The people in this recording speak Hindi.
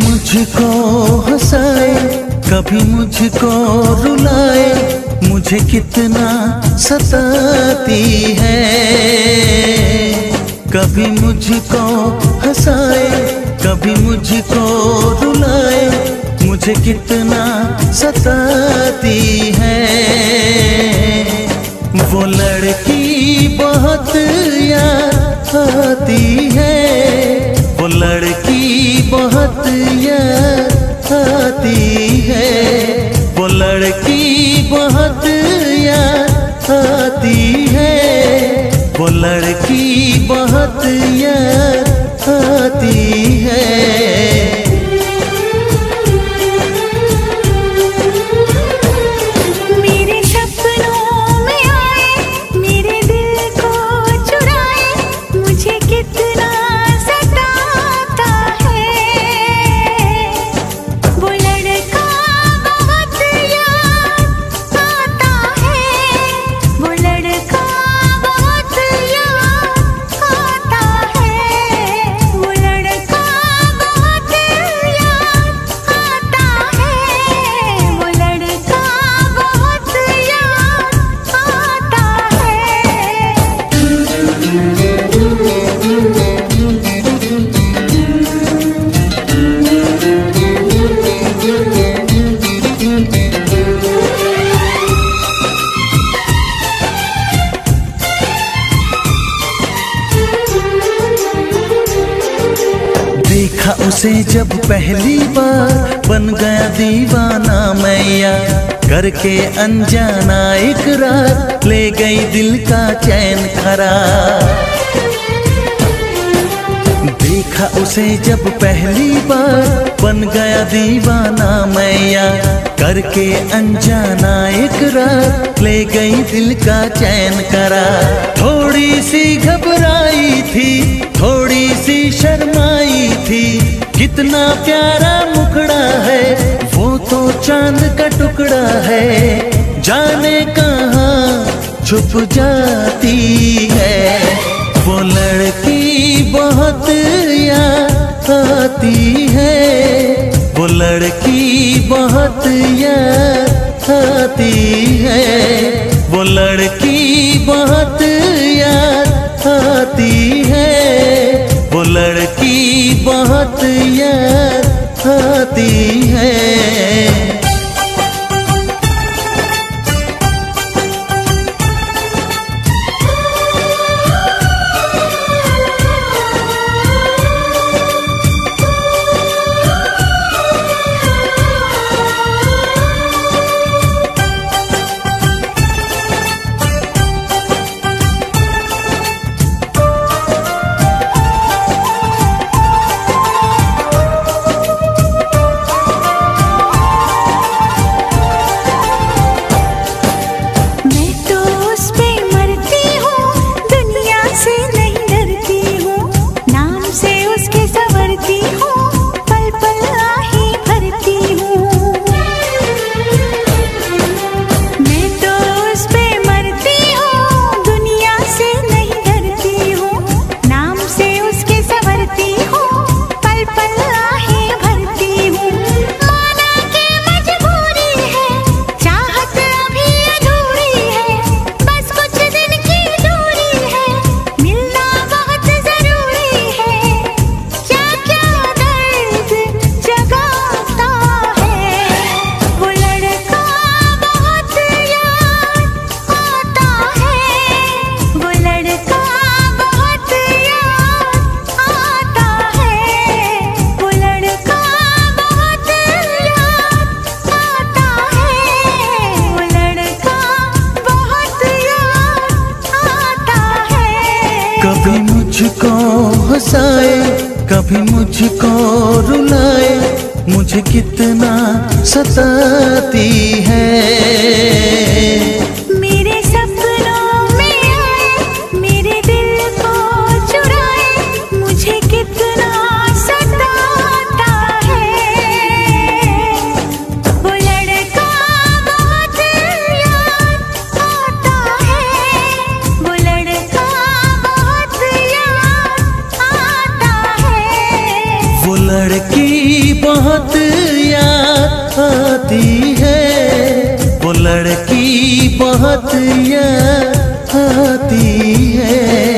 मुझको हंसाए, कभी मुझको रुलाए, मुझे कितना सताती है। कभी मुझको हंसाए, कभी मुझको रुलाए, मुझे कितना सताती है। वो लड़की बहुत याद आती है, वो लड़की बहुत याद आती है, वो लड़की बहुत याद आती है, वो लड़की बहुत याद आती है। देखा उसे जब पहली बार, बन गया दीवाना मैया, करके अनजाना इकरार, ले गई दिल का चैन करार। देखा उसे जब पहली बार, बन गया दीवाना मैया, करके अनजाना इकरार, ले गई दिल का चैन करार। थोड़ी सी घबराई थी, थोड़ी सी शर्माई थी, कितना प्यारा मुखड़ा है, वो तो चांद का टुकड़ा है, जाने कहाँ छुप जाती है। वो लड़की बहुत याद आती है, वो लड़की बहुत याद आती है, वो लड़की बहुत याद आती है, वो लड़की बहुत याद आती है। कभी मुझको हंसाए, कभी मुझको रुलाए, मुझे कितना सताती है। मेरे सपनों में आए, मेरे दिल को चुराए, मुझे कितना सताता है। वो लड़का बहुत याद आता है, वो लड़का बहुत याद आता है। वो लड़की बहुत याद आती है, वो लड़की बहुत याद आती है।